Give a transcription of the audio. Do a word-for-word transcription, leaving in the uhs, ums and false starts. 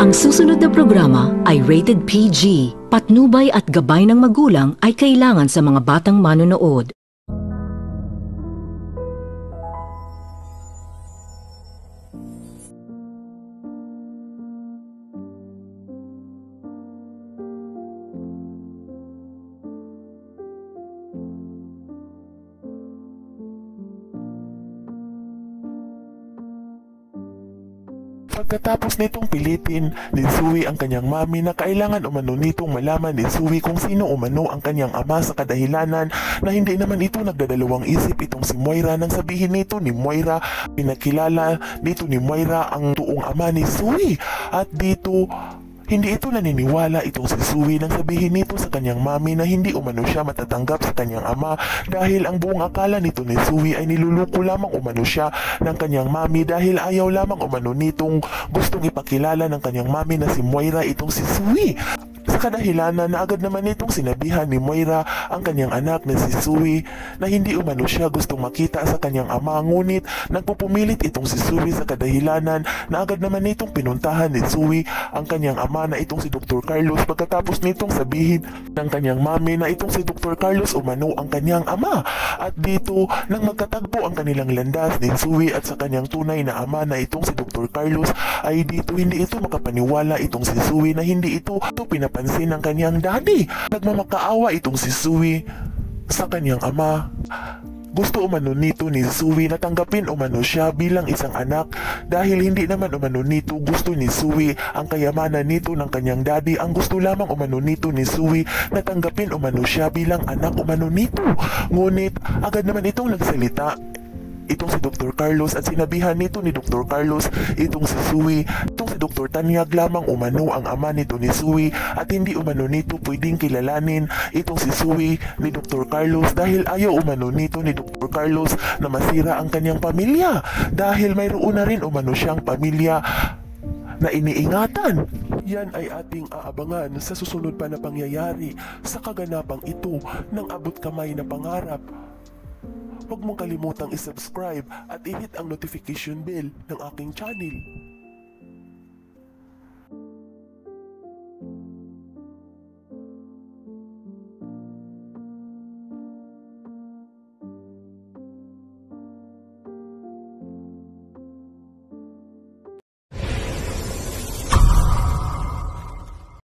Ang susunod na programa ay rated P G. Patnubay at gabay ng magulang ay kailangan sa mga batang manonood. Pagkatapos nitong pilitin ni Zoe ang kanyang mami na kailangan umano nitong malaman ni Zoe kung sino umano ang kanyang ama sa kadahilanan na hindi naman ito nagdadalawang isip itong si Moira nang sabihin nito ni Moira, pinakilala dito ni Moira ang tuong ama ni Zoe. At dito hindi ito naniniwala itong si Zoe nang sabihin nito sa kanyang mami na hindi umano siya matatanggap sa kanyang ama dahil ang buong akala nito ni Zoe ay niluluko lamang umano siya ng kanyang mami dahil ayaw lamang umano nitong gustong ipakilala ng kanyang mami na si Moira itong si Zoe. Sa kadahilanan na agad naman itong sinabihan ni Moira ang kanyang anak na si Zoe na hindi umano siya gustong makita sa kanyang ama, ngunit nagpupumilit itong si Zoe sa kadahilanan na agad naman itong pinuntahan ni Zoe ang kanyang ama na itong si Doctor Carlos pagkatapos nitong sabihin ng kanyang mami na itong si Doctor Carlos umano ang kanyang ama. At dito nang magkatagpo ang kanilang landas ni Zoe at sa kanyang tunay na ama na itong si Doctor Carlos ay dito hindi ito makapaniwala itong si Zoe na hindi ito, ito pinapansin ng kanyang daddy. Nagmamakaawa itong si Zoe sa kanyang ama. Gusto umano nito ni Zoe na tanggapin umano siya bilang isang anak dahil hindi naman umano nito gusto ni Zoe ang kayamanan nito ng kanyang daddy. Ang gusto lamang umano nito ni Zoe na tanggapin umano siya bilang anak umano nito. Ngunit agad naman itong nagsalita itong si Doctor Carlos at sinabihan nito ni Doctor Carlos itong si Zoe, itong si Doctor Tanyag lamang umano ang ama nito ni Zoe at hindi umano nito pwedeng kilalanin itong si Zoe ni Doctor Carlos dahil ayaw umano nito ni Doctor Carlos na masira ang kanyang pamilya dahil mayroon na rin umano siyang pamilya na iniingatan. Yan ay ating aabangan sa susunod pa na pangyayari sa kaganapang ito ng abot kamay na pangarap. Huwag mong kalimutang isubscribe at i-hit ang notification bell ng aking channel.